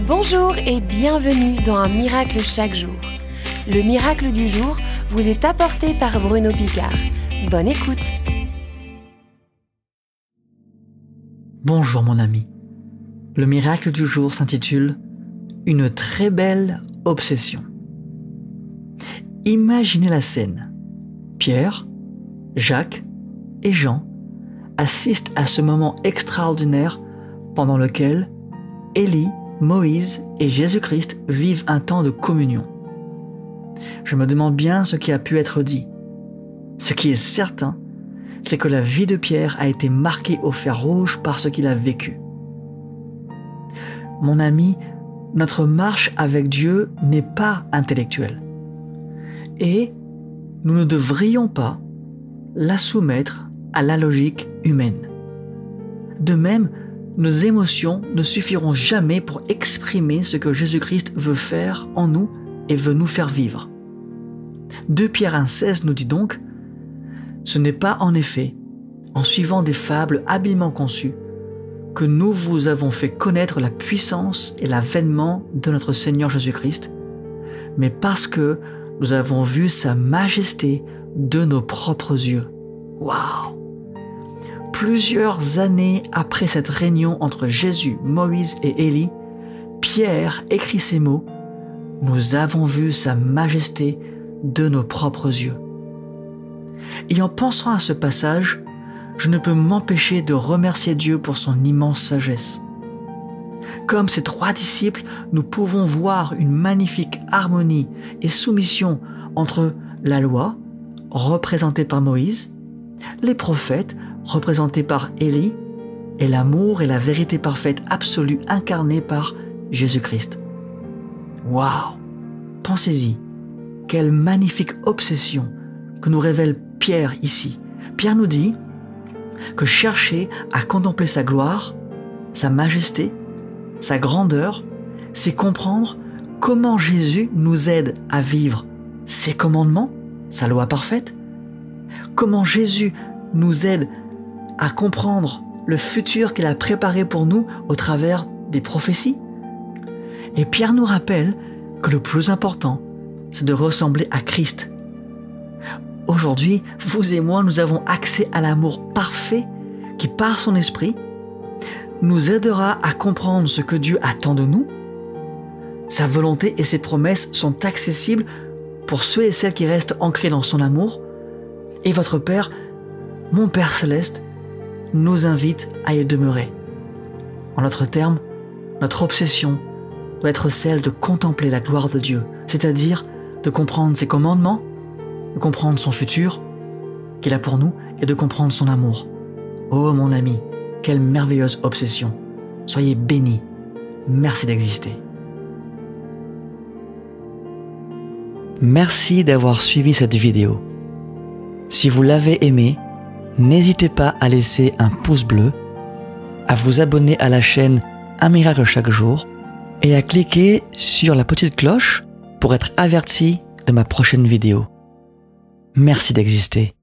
Bonjour et bienvenue dans Un miracle chaque jour. Le miracle du jour vous est apporté par Bruno Picard. Bonne écoute. Bonjour mon ami. Le miracle du jour s'intitule « Une très belle obsession ». Imaginez la scène. Pierre, Jacques et Jean assistent à ce moment extraordinaire pendant lequel Élie, Moïse et Jésus-Christ vivent un temps de communion. Je me demande bien ce qui a pu être dit. Ce qui est certain, c'est que la vie de Pierre a été marquée au fer rouge par ce qu'il a vécu. Mon ami, notre marche avec Dieu n'est pas intellectuelle. Et nous ne devrions pas la soumettre à la logique humaine. De même, nos émotions ne suffiront jamais pour exprimer ce que Jésus-Christ veut faire en nous et veut nous faire vivre. 2 Pierre 1,16 nous dit donc « Ce n'est pas en effet, en suivant des fables habilement conçues, que nous vous avons fait connaître la puissance et l'avènement de notre Seigneur Jésus-Christ, mais parce que nous avons vu sa majesté de nos propres yeux. » Waouh! Plusieurs années après cette réunion entre Jésus, Moïse et Élie, Pierre écrit ces mots « Nous avons vu sa majesté de nos propres yeux. » Et en pensant à ce passage, je ne peux m'empêcher de remercier Dieu pour son immense sagesse. Comme ces 3 disciples, nous pouvons voir une magnifique harmonie et soumission entre la loi, représentée par Moïse, les prophètes, représentés par Élie, et l'amour et la vérité parfaite absolue incarnée par Jésus-Christ. Waouh! Pensez-y, quelle magnifique obsession que nous révèle Pierre ici. Pierre nous dit que chercher à contempler sa gloire, sa majesté, sa grandeur, c'est comprendre comment Jésus nous aide à vivre ses commandements, sa loi parfaite, comment Jésus nous aide à comprendre le futur qu'il a préparé pour nous au travers des prophéties. Et Pierre nous rappelle que le plus important, c'est de ressembler à Christ. Aujourd'hui, vous et moi, nous avons accès à l'amour parfait qui, par son esprit, nous aidera à comprendre ce que Dieu attend de nous. Sa volonté et ses promesses sont accessibles pour ceux et celles qui restent ancrés dans son amour. Et votre Père, mon Père céleste, nous invite à y demeurer. En d'autres termes, notre obsession doit être celle de contempler la gloire de Dieu, c'est-à-dire de comprendre ses commandements, de comprendre son futur qu'il a pour nous et de comprendre son amour. Oh mon ami, quelle merveilleuse obsession. Soyez bénis. Merci d'exister. Merci d'avoir suivi cette vidéo. Si vous l'avez aimée, n'hésitez pas à laisser un pouce bleu, à vous abonner à la chaîne Un miracle chaque jour et à cliquer sur la petite cloche pour être averti de ma prochaine vidéo. Merci d'exister.